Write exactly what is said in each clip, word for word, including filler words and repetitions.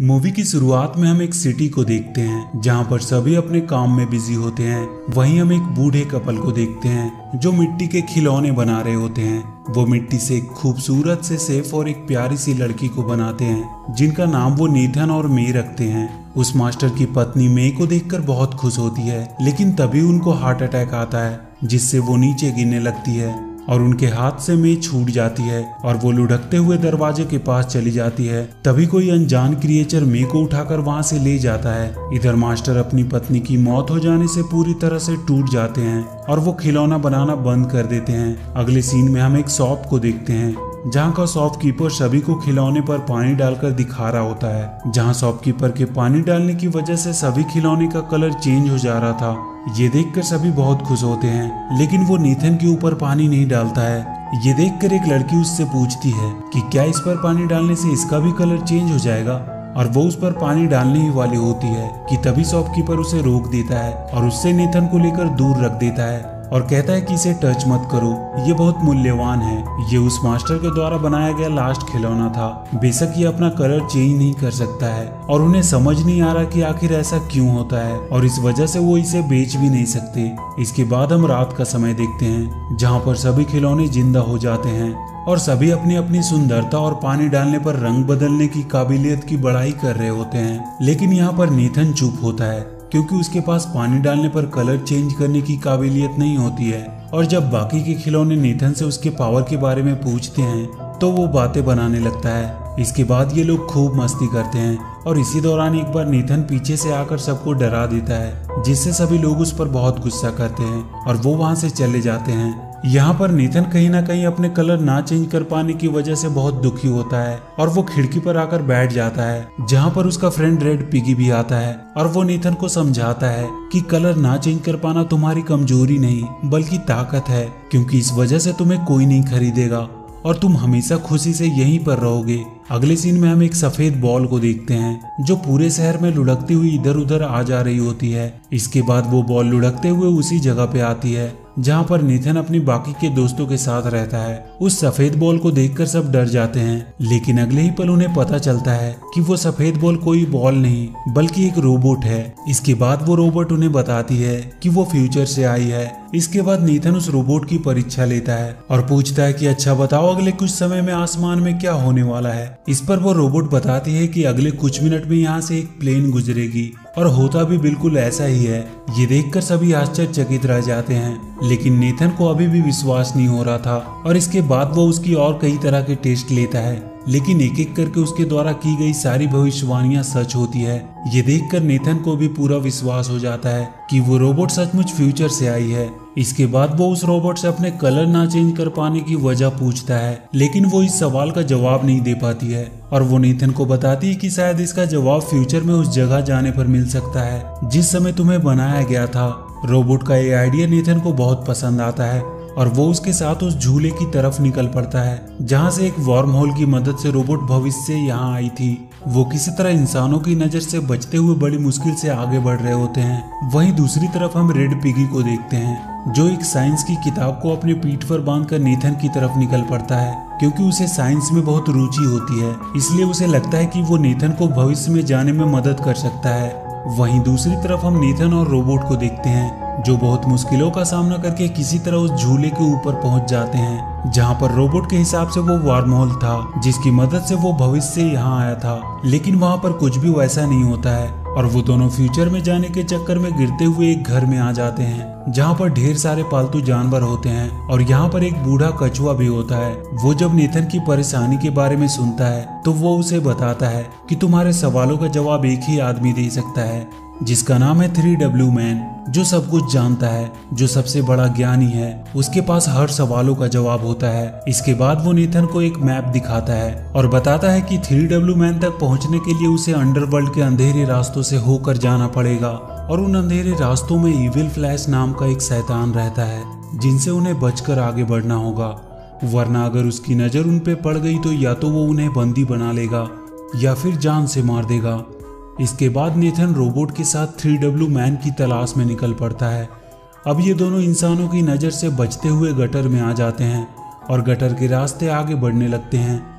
Movie की शुरुआत में हम एक सिटी को देखते हैं जहां पर सभी अपने काम में बिजी होते हैं। वहीं हम एक बूढ़े कपल को देखते हैं जो मिट्टी के खिलौने बना रहे होते हैं। वो मिट्टी से एक खूबसूरत से सेफ और एक प्यारी सी लड़की को बनाते हैं जिनका नाम वो नीथन और मे रखते हैं। उस मास्टर की पत्नी मे को देखकर बहुत खुश होती है, लेकिन तभी उनको हार्ट अटैक आता है जिससे वो नीचे गिरने लगती है और उनके हाथ से मे छूट जाती है और वो लुढ़कते हुए दरवाजे के पास चली जाती है। तभी कोई अनजान क्रिएचर मे को उठाकर वहां से ले जाता है। इधर मास्टर अपनी पत्नी की मौत हो जाने से पूरी तरह से टूट जाते हैं और वो खिलौना बनाना बंद कर देते हैं। अगले सीन में हम एक शॉप को देखते हैं जहाँ का शॉपकीपर सभी को खिलौने पर पानी डालकर दिखा रहा होता है। जहाँ शॉपकीपर के पानी डालने की वजह से सभी खिलौने का कलर चेंज हो जा रहा था। ये देखकर सभी बहुत खुश होते हैं, लेकिन वो नीथन के ऊपर पानी नहीं डालता है। ये देखकर एक लड़की उससे पूछती है कि क्या इस पर पानी डालने से इसका भी कलर चेंज हो जाएगा, और वो उस पर पानी डालने ही वाली होती है कि तभी शॉपकीपर उसे रोक देता है और उससे नीथन को लेकर दूर रख देता है और कहता है कि इसे टच मत करो, ये बहुत मूल्यवान है। ये उस मास्टर के द्वारा बनाया गया लास्ट खिलौना था। बेशक ये अपना कलर चेंज नहीं कर सकता है और उन्हें समझ नहीं आ रहा कि आखिर ऐसा क्यों होता है, और इस वजह से वो इसे बेच भी नहीं सकते। इसके बाद हम रात का समय देखते हैं जहाँ पर सभी खिलौने जिंदा हो जाते हैं और सभी अपनी अपनी सुंदरता और पानी डालने पर रंग बदलने की काबिलियत की बड़ाई कर रहे होते हैं। लेकिन यहाँ पर नीथन चुप होता है क्योंकि उसके पास पानी डालने पर कलर चेंज करने की काबिलियत नहीं होती है। और जब बाकी के खिलौने नीथन से उसके पावर के बारे में पूछते हैं तो वो बातें बनाने लगता है। इसके बाद ये लोग खूब मस्ती करते हैं और इसी दौरान एक बार नीथन पीछे से आकर सबको डरा देता है, जिससे सभी लोग उस पर बहुत गुस्सा करते हैं और वो वहां से चले जाते हैं। यहाँ पर नीथन कहीं ना कहीं अपने कलर ना चेंज कर पाने की वजह से बहुत दुखी होता है और वो खिड़की पर आकर बैठ जाता है, जहाँ पर उसका फ्रेंड रेड पिगी भी आता है और वो नीथन को समझाता है कि कलर ना चेंज कर पाना तुम्हारी कमजोरी नहीं बल्कि ताकत है, क्योंकि इस वजह से तुम्हें कोई नहीं खरीदेगा और तुम हमेशा खुशी से यहीं पर रहोगे। अगले सीन में हम एक सफेद बॉल को देखते हैं जो पूरे शहर में लुढ़कती हुई इधर उधर आ जा रही होती है। इसके बाद वो बॉल लुढ़कते हुए उसी जगह पे आती है जहाँ पर नीथन अपनी बाकी के दोस्तों के साथ रहता है। उस सफेद बॉल को देखकर सब डर जाते हैं, लेकिन अगले ही पल उन्हें पता चलता है कि वो सफेद बॉल कोई बॉल नहीं बल्कि एक रोबोट है। इसके बाद वो रोबोट उन्हें बताती है कि वो फ्यूचर से आई है। इसके बाद नीथन उस रोबोट की परीक्षा लेता है और पूछता है कि अच्छा बताओ अगले कुछ समय में आसमान में क्या होने वाला है। इस पर वो रोबोट बताती है कि अगले कुछ मिनट में यहाँ से एक प्लेन गुजरेगी, और होता भी बिल्कुल ऐसा ही है। ये देखकर सभी आश्चर्यचकित रह जाते हैं, लेकिन नीथन को अभी भी विश्वास नहीं हो रहा था और इसके बाद वो उसकी और कई तरह के टेस्ट लेता है, लेकिन एक एक करके उसके द्वारा की गई सारी भविष्यवाणियां सच होती है। ये देखकर नीथन को भी पूरा विश्वास हो जाता है कि वो रोबोट सचमुच फ्यूचर से आई है। इसके बाद वो उस रोबोट से अपने कलर ना चेंज कर पाने की वजह पूछता है, लेकिन वो इस सवाल का जवाब नहीं दे पाती है और वो नीथन को बताती है कि शायद इसका जवाब फ्यूचर में उस जगह जाने पर मिल सकता है जिस समय तुम्हें बनाया गया था। रोबोट का ये आइडिया नीथन को बहुत पसंद आता है और वो उसके साथ उस झूले की तरफ निकल पड़ता है जहाँ से एक वर्म होल की मदद से रोबोट भविष्य से यहाँ आई थी। वो किसी तरह इंसानों की नजर से बचते हुए बड़ी मुश्किल से आगे बढ़ रहे होते हैं। वहीं दूसरी तरफ हम रेड पिगी को देखते हैं जो एक साइंस की किताब को अपने पीठ पर बांधकर नीथन की तरफ निकल पड़ता है, क्योंकि उसे साइंस में बहुत रुचि होती है। इसलिए उसे लगता है कि वो नीथन को भविष्य में जाने में मदद कर सकता है। वहीं दूसरी तरफ हम नीथन और रोबोट को देखते हैं जो बहुत मुश्किलों का सामना करके किसी तरह उस झूले के ऊपर पहुंच जाते हैं, जहां पर रोबोट के हिसाब से वो वर्म होल था जिसकी मदद से वो भविष्य से यहाँ आया था। लेकिन वहां पर कुछ भी वैसा नहीं होता है और वो दोनों फ्यूचर में जाने के चक्कर में गिरते हुए एक घर में आ जाते हैं जहाँ पर ढेर सारे पालतू जानवर होते हैं और यहाँ पर एक बूढ़ा कछुआ भी होता है। वो जब नीथन की परेशानी के बारे में सुनता है तो वो उसे बताता है कि तुम्हारे सवालों का जवाब एक ही आदमी दे सकता है, जिसका नाम है थ्री डब्ल्यू मैन, जो सब कुछ जानता है, जो सबसे बड़ा ज्ञानी है। उसके पास हर सवालों का जवाब होता है। इसके बाद वो नीथन को एक मैप दिखाता है और बताता है कि थ्री डब्ल्यू मैन तक पहुंचने के लिए उसे अंडरवर्ल्ड के अंधेरे रास्तों से होकर जाना पड़ेगा और उन अंधेरे रास्तों में इविल फ्लैश नाम का एक शैतान रहता है जिनसे उन्हें बचकर आगे बढ़ना होगा, वरना अगर उसकी नजर उन पे पड़ गई तो या तो वो उन्हें बंदी बना लेगा या फिर जान से मार देगा। इसके बाद नीथन रोबोट के साथ थ्री डब्ल्यू मैन की तलाश में निकल पड़ता है। अब ये दोनों इंसानों की नज़र से बचते हुए गटर में आ जाते हैं और गटर के रास्ते आगे बढ़ने लगते हैं।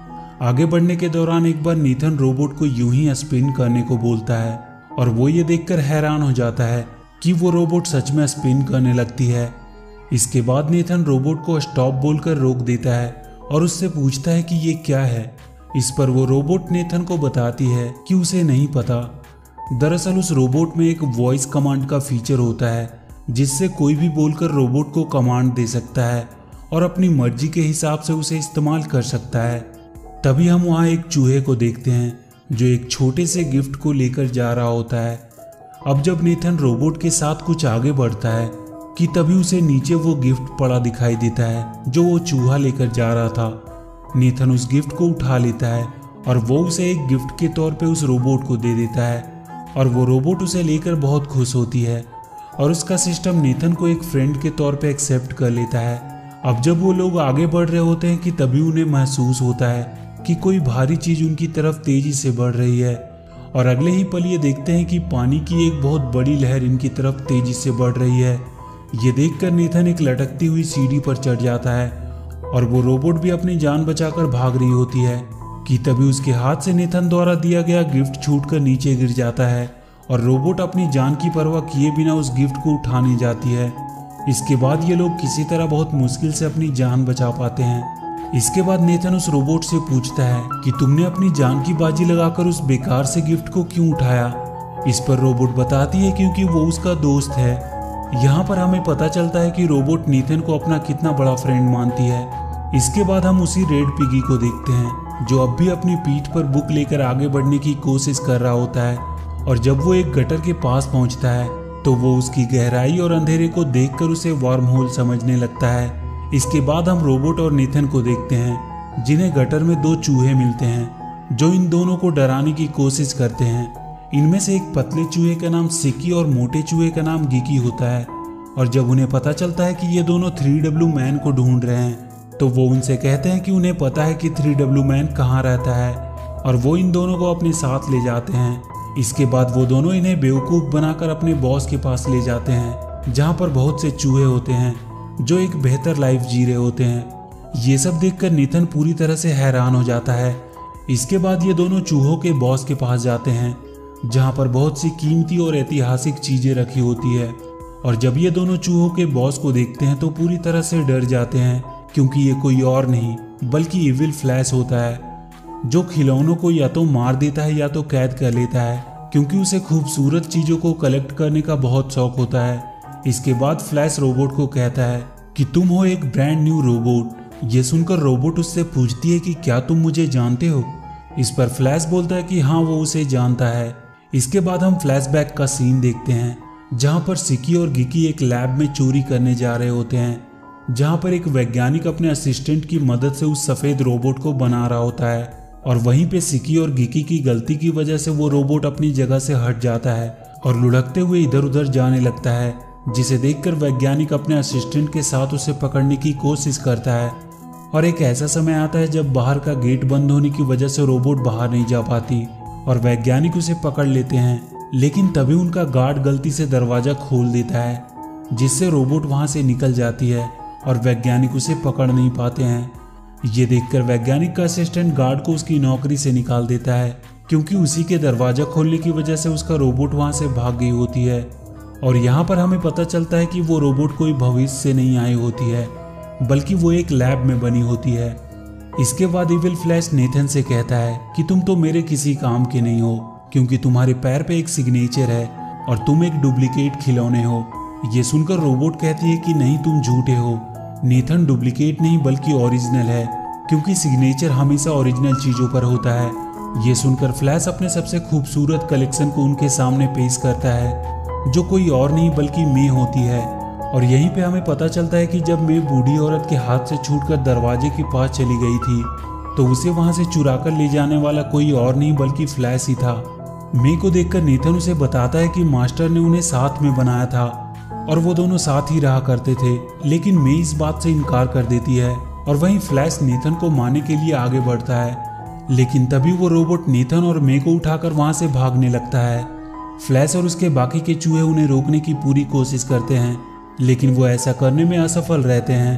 आगे बढ़ने के दौरान एक बार नेथन रोबोट को यूं ही स्पिन करने को बोलता है और वो ये देखकर हैरान हो जाता है कि वो रोबोट सच में स्पिन करने लगती है। इसके बाद नेथन रोबोट को स्टॉप बोलकर रोक देता है और उससे पूछता है कि ये क्या है। इस पर वो रोबोट नेथन को बताती है कि उसे नहीं पता। दरअसल उस रोबोट में एक वॉइस कमांड का फीचर होता है जिससे कोई भी बोलकर रोबोट को कमांड दे सकता है और अपनी मर्जी के हिसाब से उसे इस्तेमाल कर सकता है। तभी हम वहाँ एक चूहे को देखते हैं जो एक छोटे से गिफ्ट को लेकर जा रहा होता है। अब जब नेथन रोबोट के साथ कुछ आगे बढ़ता है कि तभी उसे नीचे वो गिफ्ट पड़ा दिखाई देता है जो वो चूहा लेकर जा रहा था। नेथन उस गिफ्ट को उठा लेता है और वो उसे एक गिफ्ट के तौर पे उस रोबोट को दे देता है और वो रोबोट उसे लेकर बहुत खुश होती है और उसका सिस्टम नेथन को एक फ्रेंड के तौर पे एक्सेप्ट कर लेता है। अब जब वो लोग आगे बढ़ रहे होते हैं कि तभी उन्हें महसूस होता है कि कोई भारी चीज उनकी तरफ तेजी से बढ़ रही है और अगले ही पल ये देखते हैं कि पानी की एक बहुत बड़ी लहर इनकी तरफ तेजी से बढ़ रही है। ये देखकर नेथन एक लटकती हुई सीढ़ी पर चढ़ जाता है और वो रोबोट भी अपनी जान बचाकर भाग रही होती है कि तभी उसके हाथ से नेथन द्वारा दिया गया गिफ्ट छूटकर नीचे गिर जाता है और रोबोट अपनी जान की परवाह किए बिना उस गिफ्ट को उठाने जाती है। इसके बाद ये लोग किसी तरह बहुत मुश्किल से अपनी जान बचा पाते हैं। इसके बाद नेथन उस रोबोट से पूछता है कि तुमने अपनी जान की बाजी लगाकर उस बेकार से गिफ्ट को क्यों उठाया। इस पर रोबोट बताती है क्योंकि वो उसका दोस्त है। यहाँ पर हमें पता चलता है कि रोबोट नेथन को अपना कितना बड़ा फ्रेंड मानती है। इसके बाद हम उसी रेड पिगी को देखते हैं जो अब भी अपनी पीठ पर बुक लेकर आगे बढ़ने की कोशिश कर रहा होता है और जब वो एक गटर के पास पहुंचता है तो वो उसकी गहराई और अंधेरे को देखकर उसे वार्म होल समझने लगता है। इसके बाद हम रोबोट और नेथन को देखते हैं जिन्हें गटर में दो चूहे मिलते हैं जो इन दोनों को डराने की कोशिश करते हैं। इनमें से एक पतले चूहे का नाम सिकी और मोटे चूहे का नाम गिकी होता है और जब उन्हें पता चलता है कि ये दोनों थ्री डब्ल्यू मैन को ढूंढ रहे हैं तो वो उनसे कहते हैं कि उन्हें पता है कि थ्री डब्ल्यू मैन कहाँ रहता है और वो इन दोनों को अपने साथ ले जाते हैं। इसके बाद वो दोनों इन्हें बेवकूफ़ बनाकर अपने बॉस के पास ले जाते हैं जहाँ पर बहुत से चूहे होते हैं जो एक बेहतर लाइफ जी रहे होते हैं। ये सब देखकर नेथन पूरी तरह से हैरान हो जाता है। इसके बाद ये दोनों चूहों के बॉस के पास जाते हैं जहाँ पर बहुत सी कीमती और ऐतिहासिक चीजें रखी होती है और जब ये दोनों चूहों के बॉस को देखते हैं तो पूरी तरह से डर जाते हैं क्योंकि ये कोई और नहीं बल्कि इविल फ्लैश होता है जो खिलौनों को या तो मार देता है या तो कैद कर लेता है क्योंकि उसे खूबसूरत चीजों को कलेक्ट करने का बहुत शौक होता है। इसके बाद फ्लैश रोबोट को कहता है कि तुम हो एक ब्रांड न्यू रोबोट। ये सुनकर रोबोट उससे पूछती है कि क्या तुम मुझे जानते हो। इस पर फ्लैश बोलता है कि हाँ वो उसे जानता है। इसके बाद हम फ्लैशबैक का सीन देखते हैं जहाँ पर सिकी और गिकी एक लैब में चोरी करने जा रहे होते हैं जहाँ पर एक वैज्ञानिक अपने असिस्टेंट की मदद से उस सफेद रोबोट को बना रहा होता है और वहीं पे सिकी और गिकी की गलती की वजह से वो रोबोट अपनी जगह से हट जाता है और लुढ़कते हुए इधर उधर जाने लगता है जिसे देखकर वैज्ञानिक अपने असिस्टेंट के साथ उसे पकड़ने की कोशिश करता है और एक ऐसा समय आता है जब बाहर का गेट बंद होने की वजह से रोबोट बाहर नहीं जा पाती और वैज्ञानिक उसे पकड़ लेते हैं। लेकिन तभी उनका गार्ड गलती से दरवाजा खोल देता है जिससे रोबोट वहां से निकल जाती है और वैज्ञानिक उसे पकड़ नहीं पाते हैं। ये देखकर वैज्ञानिक का असिस्टेंट गार्ड को उसकी नौकरी से निकाल देता है क्योंकि उसी के दरवाजा खोलने की वजह से उसका रोबोट वहां से भाग गई होती है और यहाँ पर हमें पता चलता है कि वो रोबोट कोई भविष्य से नहीं आई होती है बल्कि वो एक लैब में बनी होती है। इसके बाद इविल फ्लैश नेथन से कहता है कि तुम तो मेरे किसी काम के नहीं हो क्योंकि तुम्हारे पैर पे एक सिग्नेचर है और तुम एक डुप्लीकेट खिलौने हो। ये सुनकर रोबोट कहती है कि नहीं तुम झूठे हो, नेथन डुप्लीकेट नहीं बल्कि ओरिजिनल है क्योंकि सिग्नेचर हमेशा ओरिजिनल चीजों पर होता है। ये सुनकर फ्लैश अपने सबसे खूबसूरत कलेक्शन को उनके सामने पेश करता है जो कोई और नहीं बल्कि मे होती है और यहीं पे हमें पता चलता है कि जब मे बूढ़ी औरत के हाथ से छूटकर दरवाजे के पास चली गई थी तो उसे वहां से चुराकर ले जाने वाला कोई और नहीं बल्कि फ्लैश ही था। मे को देखकर नेथन उसे बताता है कि मास्टर ने उन्हें साथ में बनाया था और वो दोनों साथ ही रहा करते थे, लेकिन मे इस बात से इनकार कर देती है और वहीं फ्लैश नेथन को मारने के लिए आगे बढ़ता है लेकिन तभी वो रोबोट नेथन और मे को उठाकर वहां से भागने लगता है। फ्लैश और उसके बाकी के चूहे उन्हें रोकने की पूरी कोशिश करते हैं लेकिन वो ऐसा करने में असफल रहते हैं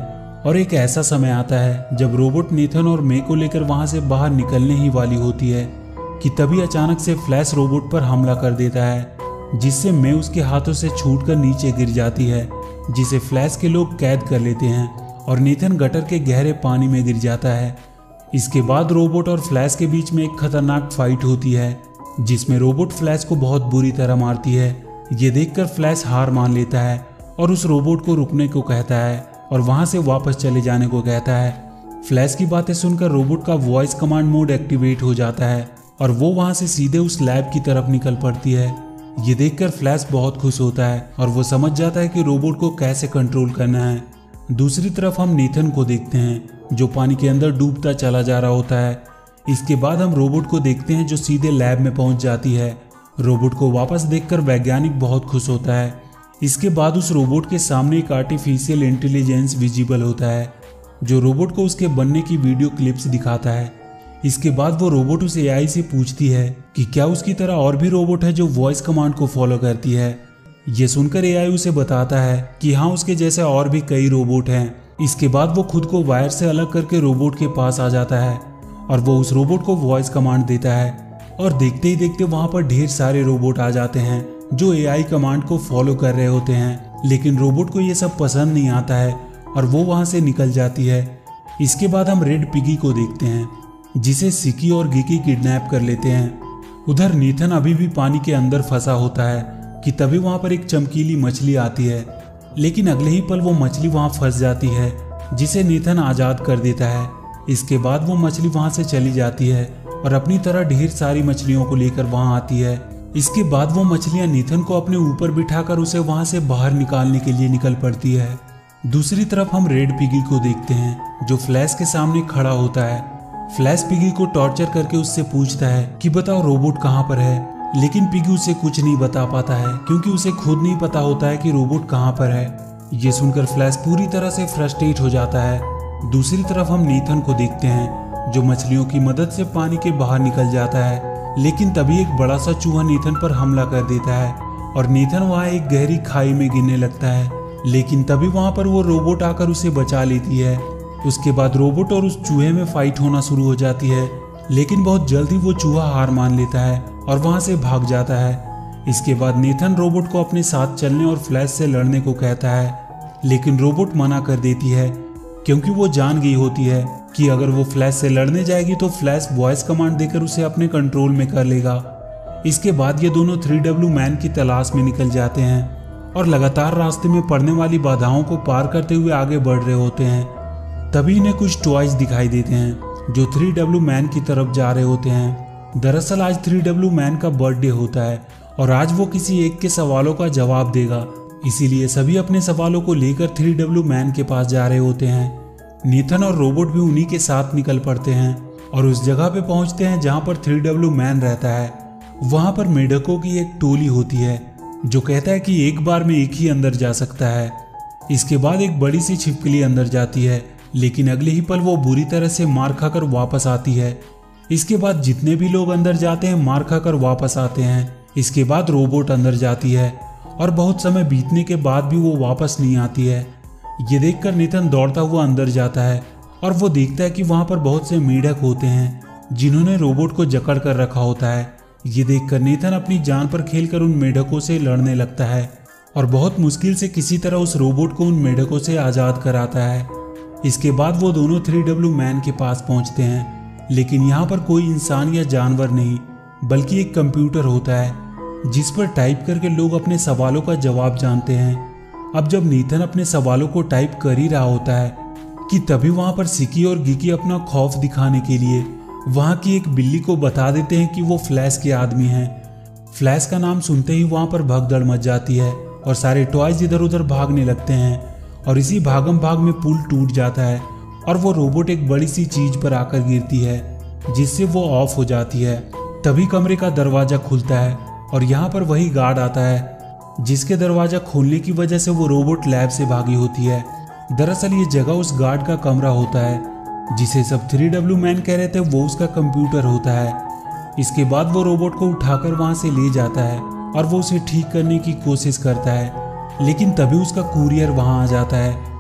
और एक ऐसा समय आता है जब रोबोट नेथन और मे को लेकर वहां से बाहर निकलने ही वाली होती है कि तभी अचानक से फ्लैश रोबोट पर हमला कर देता है, जिससे मे उसके हाथों से छूटकर नीचे गिर जाती है, जिसे फ्लैश के लोग कैद कर लेते हैं और नेथन गटर के गहरे पानी में गिर जाता है। इसके बाद रोबोट और फ्लैश के बीच में एक खतरनाक फाइट होती है, जिसमें रोबोट फ्लैश को बहुत बुरी तरह मारती है। ये देखकर फ्लैश हार मान लेता है और उस रोबोट को रुकने को कहता है और वहां से वापस चले जाने को कहता है। फ्लैश की बातें सुनकर रोबोट का वॉइस कमांड मोड एक्टिवेट हो जाता है और वो वहां से सीधे उस लैब की तरफ निकल पड़ती है। ये देखकर फ्लैश बहुत खुश होता है और वो समझ जाता है कि रोबोट को कैसे कंट्रोल करना है। दूसरी तरफ हम नेथन को देखते हैं जो पानी के अंदर डूबता चला जा रहा होता है। इसके बाद हम रोबोट को देखते हैं जो सीधे लैब में पहुंच जाती है। रोबोट को वापस देखकर वैज्ञानिक बहुत खुश होता है। इसके बाद उस रोबोट के सामने एक आर्टिफिशियल इंटेलिजेंस विजिबल होता है जो रोबोट को उसके बनने की वीडियो क्लिप्स दिखाता है। इसके बाद वो रोबोट उस एआई से पूछती है कि क्या उसकी तरह और भी रोबोट है जो वॉइस कमांड को फॉलो करती है। ये सुनकर एआई उसे बताता है कि हाँ, उसके जैसे और भी कई रोबोट हैं। इसके बाद वो खुद को वायर से अलग करके रोबोट के पास आ जाता है और वो उस रोबोट को वॉइस कमांड देता है और देखते ही देखते वहां पर ढेर सारे रोबोट आ जाते हैं जो एआई कमांड को फॉलो कर रहे होते हैं। लेकिन रोबोट को ये सब पसंद नहीं आता है और वो वहां से निकल जाती है। इसके बाद हम रेड पिगी को देखते हैं जिसे सिकी और गिकी किडनैप कर लेते हैं। उधर नेथन अभी भी पानी के अंदर फंसा होता है कि तभी वहां पर एक चमकीली मछली आती है, लेकिन अगले ही पल वो मछली वहां फंस जाती है जिसे नेथन आजाद कर देता है। इसके बाद वो मछली वहां से चली जाती है और अपनी तरह ढेर सारी मछलियों को लेकर वहां आती है। इसके बाद वो मछलियां नेथन को अपने ऊपर बिठाकर उसे वहां से बाहर निकालने के लिए निकल पड़ती है। दूसरी तरफ हम रेड पिगी को देखते हैं जो फ्लैश के सामने खड़ा होता है। फ्लैश पिगी को टॉर्चर करके उससे पूछता है कि बताओ रोबोट कहाँ पर है, लेकिन पिगी उसे कुछ नहीं बता पाता है क्योंकि उसे खुद नहीं पता होता है कि रोबोट कहाँ पर है। ये सुनकर फ्लैश पूरी तरह से फ्रस्ट्रेट हो जाता है। दूसरी तरफ हम नेथन को देखते हैं जो मछलियों की मदद से पानी के बाहर निकल जाता है, लेकिन तभी एक बड़ा सा चूहा नेथन पर हमला कर देता है और नेथन वहाँ एक गहरी खाई में गिरने लगता है। लेकिन तभी वहाँ पर वो रोबोट आकर उसे बचा लेती है। उसके बाद रोबोट और उस चूहे में फाइट होना शुरू हो जाती है, लेकिन बहुत जल्द ही वो चूहा हार मान लेता है और वहां से भाग जाता है। इसके बाद नेथन रोबोट को अपने साथ चलने और फ्लैश से लड़ने को कहता है, लेकिन रोबोट मना कर देती है क्योंकि वो जान गई होती है कि अगर वो फ्लैश से लड़ने जाएगी तो फ्लैश वॉइस कमांड देकर उसे अपने कंट्रोल में कर लेगा। इसके बाद ये दोनों थ्री डब्ल्यू मैन की तलाश में निकल जाते हैं और लगातार रास्ते में पड़ने वाली बाधाओं को पार करते हुए आगे बढ़ रहे होते हैं। तभी इन्हें कुछ टॉयज दिखाई देते हैं जो थ्री डब्ल्यू मैन की तरफ जा रहे होते हैं। दरअसल आज थ्री डब्ल्यू मैन का बर्थडे होता है और आज वो किसी एक के सवालों का जवाब देगा, इसीलिए सभी अपने सवालों को लेकर थ्री डब्ल्यू मैन के पास जा रहे होते हैं। नेथन और रोबोट भी उन्हीं के साथ निकल पड़ते हैं और उस जगह पे पहुंचते हैं जहां पर थ्री डब्ल्यू मैन रहता है। वहां पर मेढकों की एक टोली होती है जो कहता है कि एक बार में एक ही अंदर जा सकता है। इसके बाद एक बड़ी सी छिपकली अंदर जाती है, लेकिन अगले ही पल वो बुरी तरह से मार खाकर वापस आती है। इसके बाद जितने भी लोग अंदर जाते हैं मार खाकर वापस आते हैं। इसके बाद रोबोट अंदर जाती है और बहुत समय बीतने के बाद भी वो वापस नहीं आती है। ये देखकर नेथन दौड़ता हुआ अंदर जाता है और वो देखता है कि वहां पर बहुत से मेढक होते हैं जिन्होंने रोबोट को जकड़ कर रखा होता है। ये देखकर नेथन अपनी जान पर खेलकर उन मेढकों से लड़ने लगता है और बहुत मुश्किल से किसी तरह उस रोबोट को उन मेढकों से आजाद कराता है। इसके बाद वो दोनों थ्री डब्ल्यू मैन के पास पहुंचते हैं, लेकिन यहाँ पर कोई इंसान या जानवर नहीं बल्कि एक कंप्यूटर होता है जिस पर टाइप करके लोग अपने सवालों का जवाब जानते हैं। अब जब नेथन अपने सवालों को टाइप कर ही रहा होता है कि तभी वहां पर सिकी और गिकी अपना खौफ दिखाने के लिए वहां की एक बिल्ली को बता देते हैं कि वो फ्लैश के आदमी हैं। फ्लैश का नाम सुनते ही वहां पर भगदड़ मच जाती है और सारे टॉयज इधर उधर भागने लगते हैं और इसी भागम भाग में पुल टूट जाता है और वो रोबोट एक बड़ी सी चीज पर आकर गिरती है जिससे वो ऑफ हो जाती है। तभी कमरे का दरवाजा खुलता है और यहाँ पर वही गार्ड आता है जिसके दरवाजा खोलने की वजह से वो रोबोट लैब से भागी होती है। दरअसल ये जगह उस गार्ड का कमरा होता है जिसे सब थ्री डब्ल्यू मैन कह रहे थे वो उसका कंप्यूटर होता है। इसके बाद वो रोबोट को उठाकर वहां से ले जाता है और वो उसे ठीक करने की कोशिश करता है, लेकिन तभी उसका कुरियर वहां आ जाता है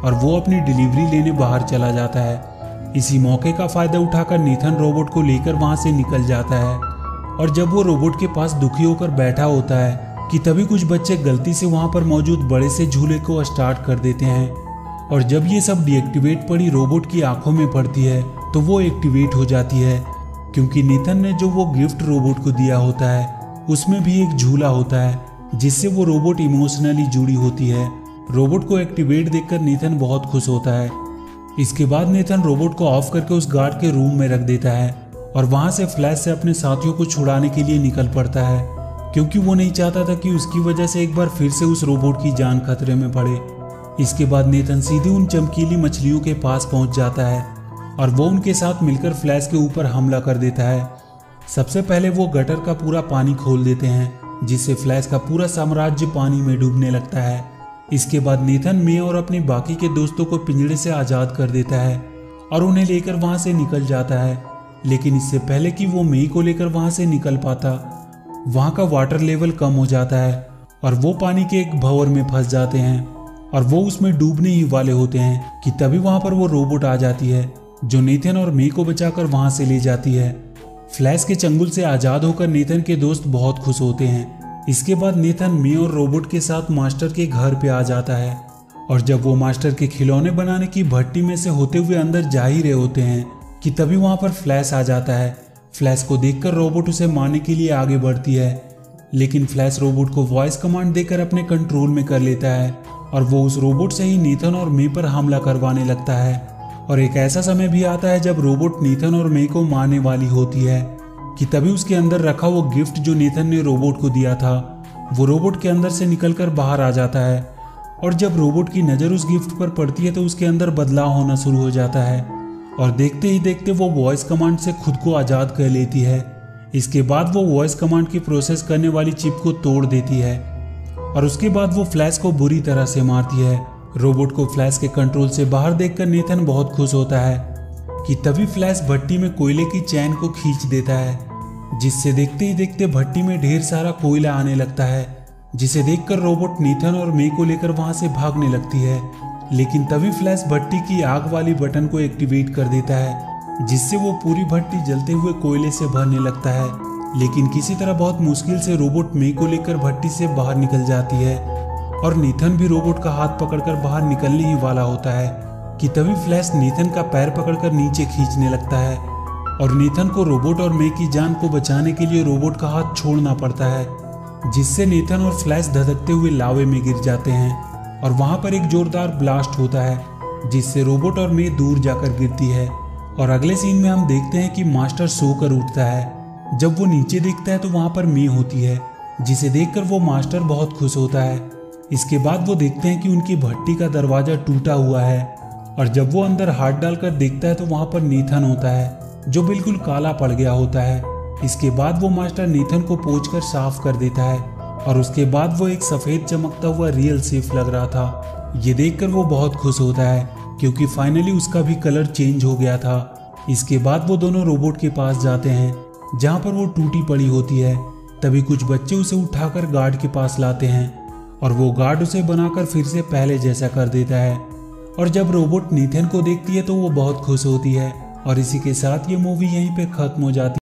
और वो अपनी डिलीवरी लेने बाहर चला जाता है। इसी मौके का फायदा उठाकर नेथन रोबोट को लेकर वहां से निकल जाता है और जब वो रोबोट के पास दुखी होकर बैठा होता है कि तभी कुछ बच्चे गलती से वहां पर मौजूद बड़े से झूले को स्टार्ट कर देते हैं और जब ये सब डीएक्टिवेट पड़ी रोबोट की आंखों में पड़ती है तो वो एक्टिवेट हो जाती है, क्योंकि नेथन ने जो वो गिफ्ट रोबोट को दिया होता है उसमें भी एक झूला होता है जिससे वो रोबोट इमोशनली जुड़ी होती है। रोबोट को एक्टिवेट देखकर नेथन बहुत खुश होता है। इसके बाद नेथन रोबोट को ऑफ करके उस गार्ड के रूम में रख देता है और वहां से फ्लैश से अपने साथियों को छुड़ाने के लिए निकल पड़ता है, क्योंकि वो नहीं चाहता था कि उसकी वजह से एक बार फिर से उस रोबोट की जान खतरे में पड़े। इसके बाद नेथन सीधे उन चमकीली मछलियों के पास पहुंच जाता है और वो उनके साथ मिलकर फ्लैश के ऊपर हमला कर देता है। सबसे पहले वो गटर का पूरा पानी खोल देते हैं जिससे फ्लैश का पूरा साम्राज्य पानी में डूबने लगता है। इसके बाद नेथन मे और अपने बाकी के दोस्तों को पिंजड़े से आज़ाद कर देता है और उन्हें लेकर वहां से निकल जाता है, लेकिन इससे पहले कि वो मे को लेकर वहां से निकल पाता वहां का वाटर लेवल कम हो जाता है और वो पानी के एक भंवर में फंस जाते हैं और वो उसमें डूबने ही वाले होते हैं कि तभी वहां पर वो रोबोट आ जाती है जो नेथन और मे को बचाकर वहां से ले जाती है। फ्लैश के चंगुल से आज़ाद होकर नेथन के दोस्त बहुत खुश होते हैं। इसके बाद नेथन मे और रोबोट के साथ मास्टर के घर पे आ जाता है और जब वो मास्टर के खिलौने बनाने की भट्टी में से होते हुए अंदर जा ही रहे होते हैं कि तभी वहां पर फ्लैश आ जाता है। फ्लैश को देखकर रोबोट उसे मारने के लिए आगे बढ़ती है, लेकिन फ्लैश रोबोट को वॉइस कमांड देकर अपने कंट्रोल में कर लेता है और वो उस रोबोट से ही नेथन और मे पर हमला करवाने लगता है। और एक ऐसा समय भी आता है जब रोबोट नेथन और मे को मारने वाली होती है कि तभी उसके अंदर रखा वो गिफ्ट जो नेथन ने रोबोट को दिया था वो रोबोट के अंदर से निकलकर बाहर आ जाता है और जब रोबोट की नज़र उस गिफ्ट पर पड़ती है तो उसके अंदर बदलाव होना शुरू हो जाता है और देखते ही देखते वो वॉइस कमांड से खुद को आज़ाद कर लेती है। इसके बाद वो वॉइस कमांड की प्रोसेस करने वाली चिप को तोड़ देती है और उसके बाद वो फ्लैश को बुरी तरह से मारती है। रोबोट को फ्लैश के कंट्रोल से बाहर देखकर नेथन बहुत खुश होता है कि तभी फ्लैश भट्टी में कोयले की चैन को खींच देता है, जिससे देखते ही देखते भट्टी में ढेर सारा कोयला आने लगता है, जिसे देखकर रोबोट नेथन और मे को लेकर वहां से भागने लगती है। लेकिन तभी फ्लैश भट्टी की आग वाली बटन को एक्टिवेट कर देता है, जिससे वो पूरी भट्टी जलते हुए कोयले से भरने लगता है। लेकिन किसी तरह बहुत मुश्किल से रोबोट मे को लेकर भट्टी से बाहर निकल जाती है और नेथन भी रोबोट का हाथ पकड़कर बाहर निकलने ही वाला होता है कि तभी फ्लैश नेथन का पैर पकड़कर नीचे खींचने लगता है और नेथन को रोबोट और मे की जान को बचाने के लिए रोबोट का हाथ छोड़ना पड़ता है, जिससे नेथन और फ्लैश धधकते हुए लावे में गिर जाते हैं और वहां पर एक जोरदार ब्लास्ट होता है जिससे रोबोट और मे दूर जाकर गिरती है। और अगले सीन में हम देखते हैं कि मास्टर सोकर उठता है। जब वो नीचे देखता है तो वहां पर मे होती है, जिसे देखकर वो मास्टर बहुत खुश होता है। इसके बाद वो देखते हैं कि उनकी भट्टी का दरवाजा टूटा हुआ है और जब वो अंदर हाथ डालकर देखता है तो वहां पर नेथन होता है जो बिल्कुल काला पड़ गया होता है। इसके बाद वो मास्टर नेथन को पोंछकर साफ कर देता है और उसके बाद वो एक सफेद चमकता हुआ रियल सेफ लग रहा था। ये देखकर वो बहुत खुश होता है क्योंकि फाइनली उसका भी कलर चेंज हो गया था। इसके बाद वो दोनों रोबोट के पास जाते हैं जहाँ पर वो टूटी पड़ी होती है। तभी कुछ बच्चे उसे उठाकर गार्ड के पास लाते हैं और वो गार्ड उसे बनाकर फिर से पहले जैसा कर देता है। और जब रोबोट नेथन को देखती है तो वो बहुत खुश होती है और इसी के साथ ये मूवी यहीं पे खत्म हो जाती है।